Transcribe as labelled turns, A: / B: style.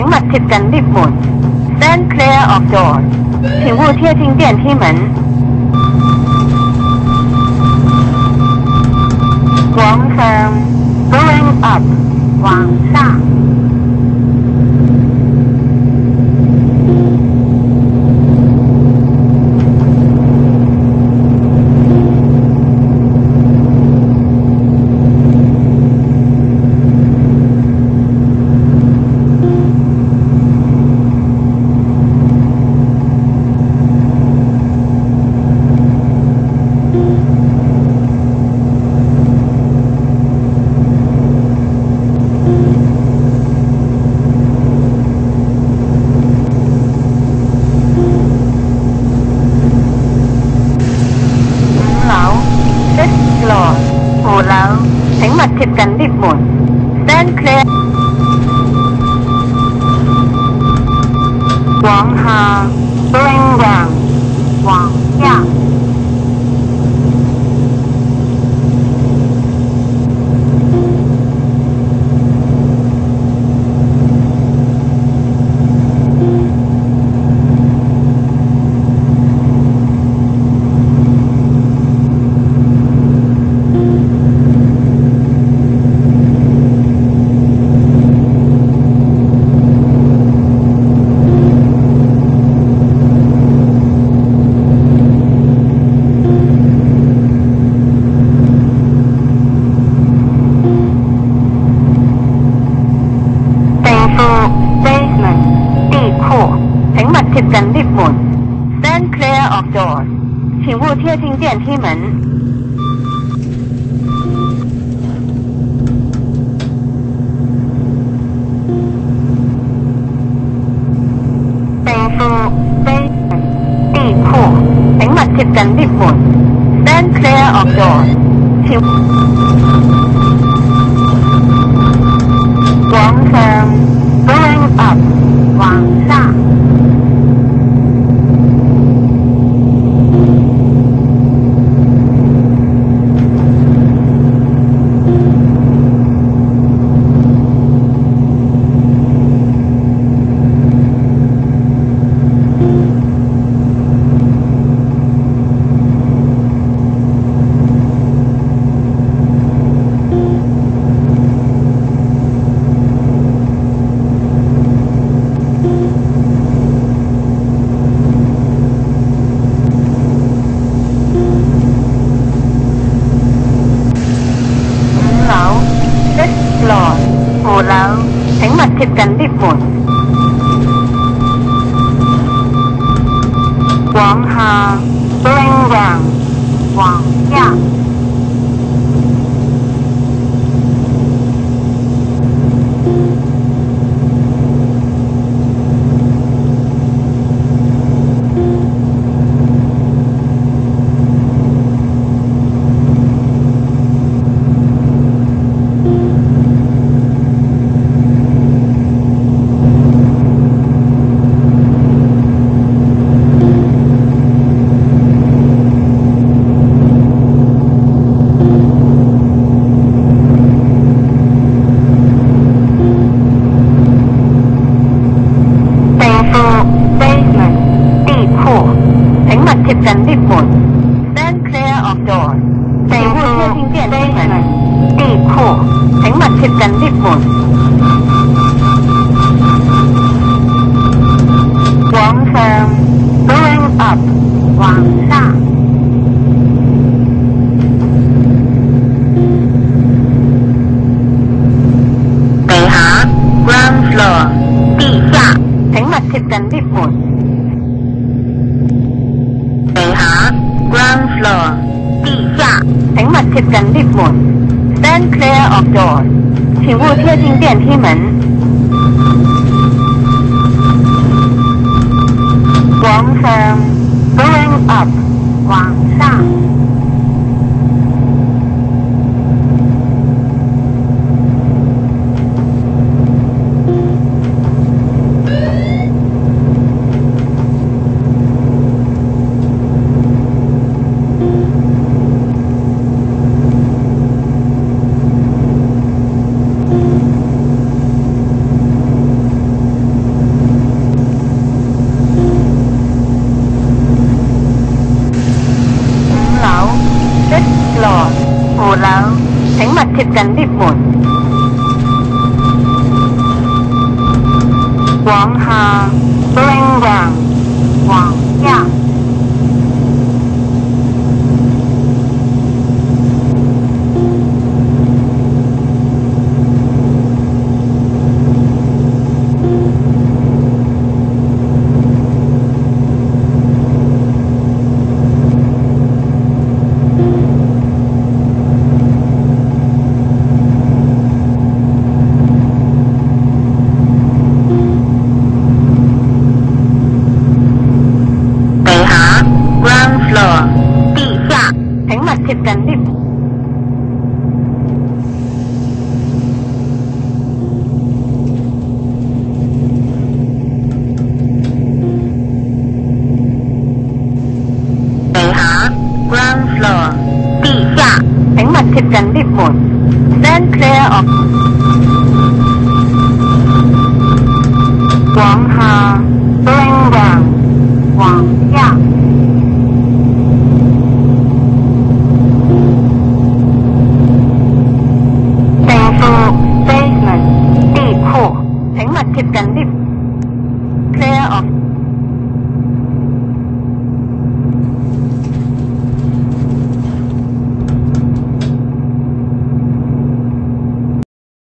A: 请勿贴近 lift 门。Stand clear of door， 请勿贴近电梯门。往上 ，going up， 往上。5樓，請勿貼近 lift 門。Stand clear。往下 ，going down， 往下。貼近 lift 門 ，stand clear of door， 請勿貼近電梯門。地庫 basement 地庫，請勿貼近 lift 門 ，stand clear of door， 請往上 going up， 往上。5樓，請勿貼近 lift 門。往下 ，going down， 往下。貼近 lift 門 ，stand clear of door， 請勿貼近電梯門。地庫，請勿貼近 lift 門。往上 ，going up， 往上。地下 ，ground floor， 地下，請勿貼近 lift 門。Ground floor， 地下，請勿貼近 lift 門 ，stand clear of door， 請勿貼近電梯門。往上 ，going up， 往上。 往下 bring down 往下。Ground floor 地下，請勿貼近 lift。地下 Ground floor 地下，請勿貼近 lift 門。Stand clear of 往下 bring down 往下。basement 地庫，請勿貼近